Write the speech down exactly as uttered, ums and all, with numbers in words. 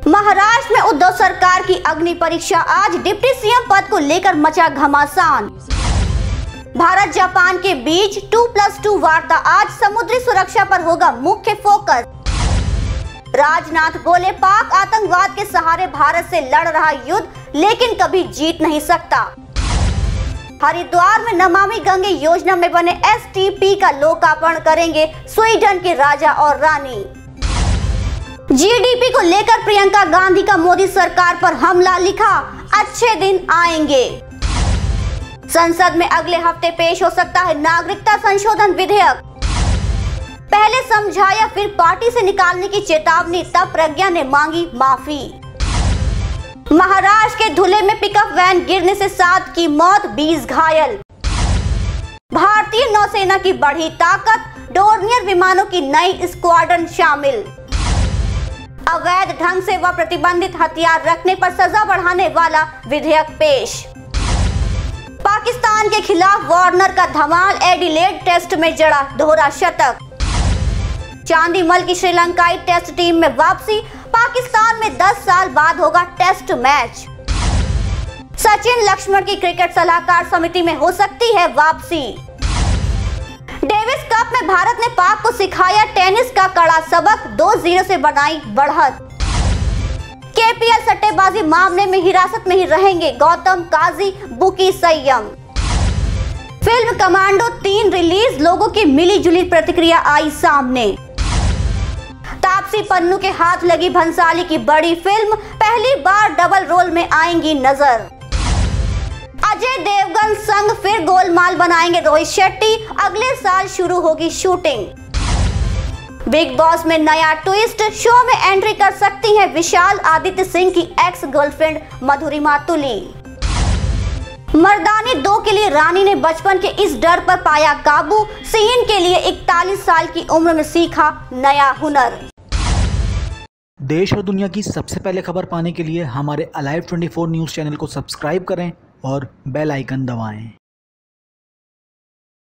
महाराष्ट्र में उद्धव सरकार की अग्नि परीक्षा, आज डिप्टी सीएम पद को लेकर मचा घमासान। भारत जापान के बीच टू प्लस टू वार्ता, आज समुद्री सुरक्षा पर होगा मुख्य फोकस। राजनाथ बोले, पाक आतंकवाद के सहारे भारत से लड़ रहा युद्ध, लेकिन कभी जीत नहीं सकता। हरिद्वार में नमामि गंगे योजना में बने एस टी पी का लोकार्पण करेंगे स्वीडन के राजा और रानी। जी डी पी को लेकर प्रियंका गांधी का मोदी सरकार पर हमला, लिखा अच्छे दिन आएंगे। संसद में अगले हफ्ते पेश हो सकता है नागरिकता संशोधन विधेयक। पहले समझाया फिर पार्टी से निकालने की चेतावनी, तब प्रज्ञा ने मांगी माफी। महाराष्ट्र के धुले में पिकअप वैन गिरने से सात की मौत, बीस घायल। भारतीय नौसेना की बढ़ी ताकत, डोर्नियर विमानों की नई स्क्वाड्रन शामिल। अवैध ढंग से व प्रतिबंधित हथियार रखने पर सजा बढ़ाने वाला विधेयक पेश। पाकिस्तान के खिलाफ वार्नर का धमाल, एडिलेड टेस्ट में जड़ा दोहरा शतक। चांदीमल की श्रीलंकाई टेस्ट टीम में वापसी, पाकिस्तान में दस साल बाद होगा टेस्ट मैच। सचिन लक्ष्मण की क्रिकेट सलाहकार समिति में हो सकती है वापसी। डेविस कप में भारत ने पाक को सिखाया टेनिस का कड़ा सबक, दो जीरो से बनाई बढ़त। के पी एल सट्टेबाजी मामले में हिरासत में ही रहेंगे Gautam Kazi, bookie Sanyam. Film Commando तीन रिलीज, लोगों की मिली जुली प्रतिक्रिया आई सामने। तापसी पन्नू के हाथ लगी भंसाली की बड़ी फिल्म, पहली बार डबल रोल में आएंगी नजर। अजय देवगन संग फिर गोलमाल बनाएंगे रोहित शेट्टी, अगले साल शुरू होगी शूटिंग। बिग बॉस में नया ट्विस्ट, शो में एंट्री कर सकती हैं विशाल आदित्य सिंह की एक्स गर्लफ्रेंड मधुरिमा तुली। मर्दानी दो के लिए रानी ने बचपन के इस डर पर पाया काबू, सीन के लिए इकतालीस साल की उम्र में सीखा नया हुनर। देश और दुनिया की सबसे पहले खबर पाने के लिए हमारे अलाइव चौबीस न्यूज़ चैनल को सब्सक्राइब करें और बेल आइकन दबाएं।